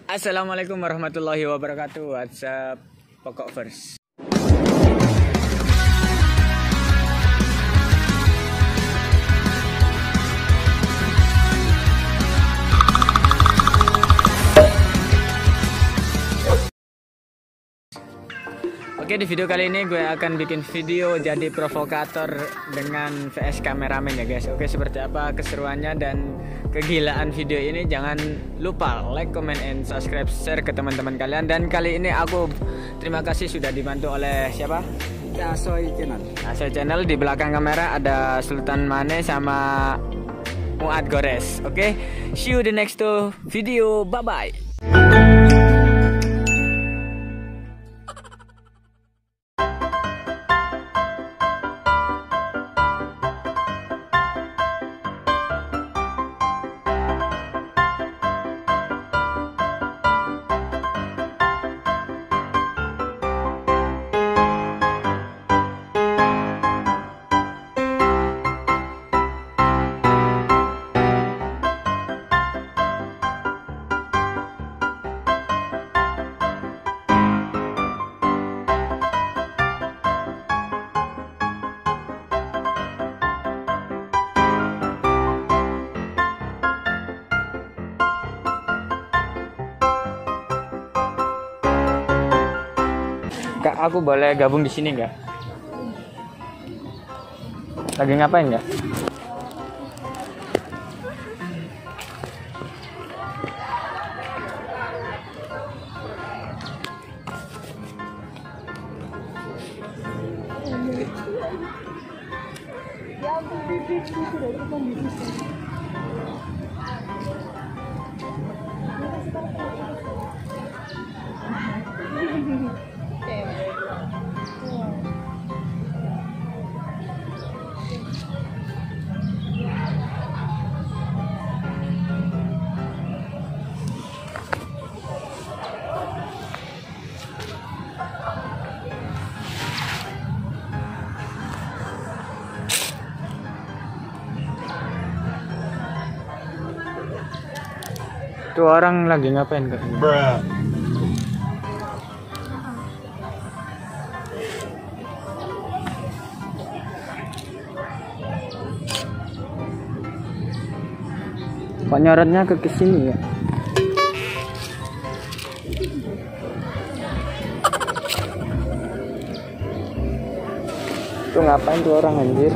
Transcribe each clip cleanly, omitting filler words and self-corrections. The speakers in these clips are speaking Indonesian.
Assalamualaikum warahmatullahi wabarakatuh. WhatsApp Pokok First. Oke, di video kali ini gue akan bikin video jadi provokator dengan VS kameramen ya guys. Oke, seperti apa keseruannya dan kegilaan video ini, jangan lupa like, comment, and subscribe, share ke teman-teman kalian. Dan kali ini aku terima kasih sudah dibantu oleh siapa? Asoy Channel. Asoy Channel. Di belakang kamera ada Sultan Mane sama Muad Gores. Oke, see you the next video. Bye bye. Kak, aku boleh gabung di sini nggak? Lagi ngapain nggak? Tuh orang lagi ngapain Kak? Kok nyorotnya ke sini ya? Tuh ngapain tuh orang anjir?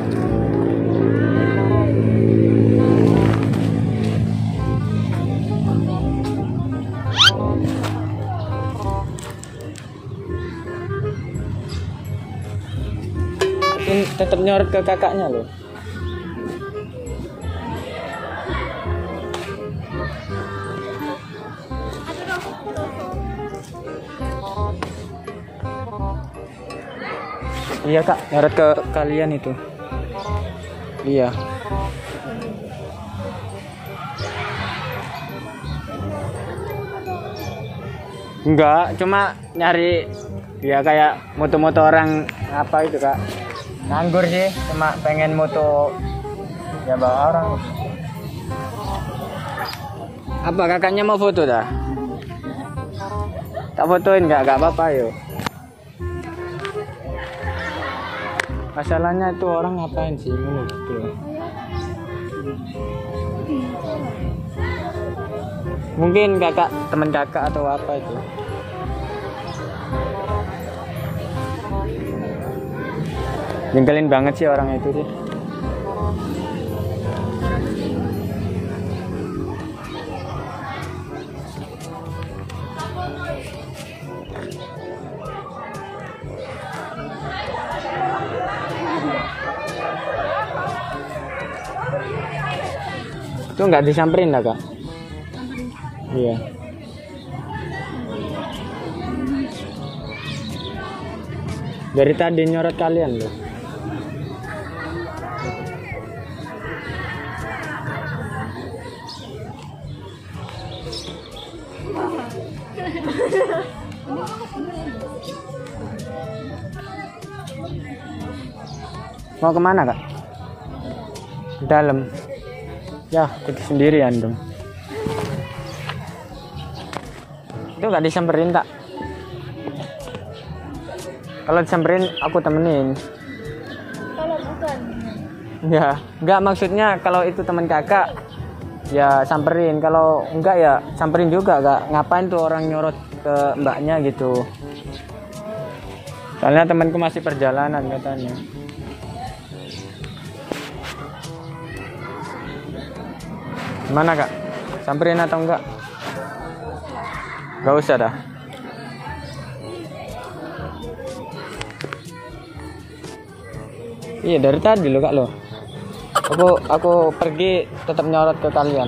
Tetap nyorot ke kakaknya loh. Iya Kak, nyorot ke kalian itu. Iya. Enggak, cuma nyari ya kayak moto-moto orang apa itu Kak. Nganggur sih, cuma pengen moto ya bawa orang. Apa kakaknya mau foto dah? Tak fotoin nggak apa-apa yuk. Masalahnya itu orang ngapain sih ini gitu. Mungkin kakak, teman kakak atau apa itu. Nyengkelin banget sih orang itu sih. Itu nggak disamperin lah Kak? Iya. Dari tadi nyorot kalian loh. Mau kemana Kak? Dalam. Ya, kita sendirian dong. Itu nggak disamperin tak? Kalau disamperin aku temenin. Kalau bukan. Ya, nggak maksudnya kalau itu teman kakak ya samperin. Kalau enggak ya samperin juga. Nggak ngapain tuh orang nyorot ke mbaknya gitu. Soalnya temanku masih perjalanan katanya. Gimana kak? Samperin atau enggak? Gak usah dah. Iya dari tadi lo kak lo. Aku pergi tetap nyorot ke kalian.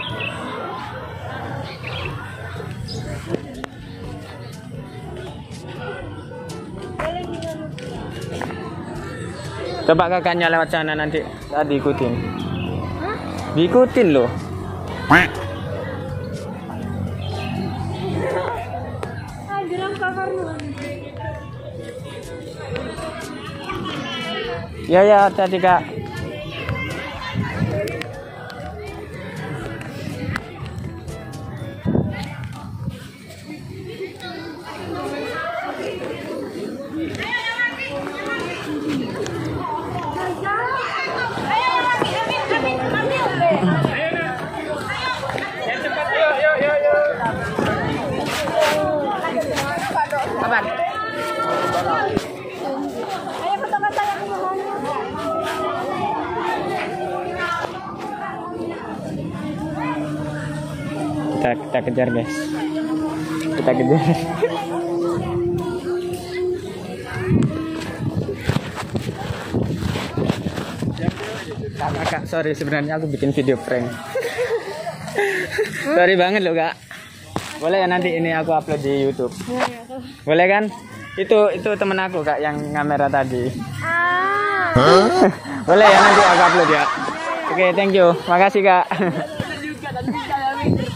Coba kakaknya lewat sana nanti diikutin. Diikutin loh. Geram kakak lu. Ya tadi kak. Kapan? Ayo kata-kata yang mohon. Kita kejar guys. Kita kejar. Kak, sorry sebenarnya aku bikin video prank. Sorry banget loh kak. Boleh ya nanti ini aku upload di YouTube. Boleh kan? Itu temen aku kak yang kamera tadi. Boleh ya nanti aku upload ya. Oke, thank you. Makasih kak.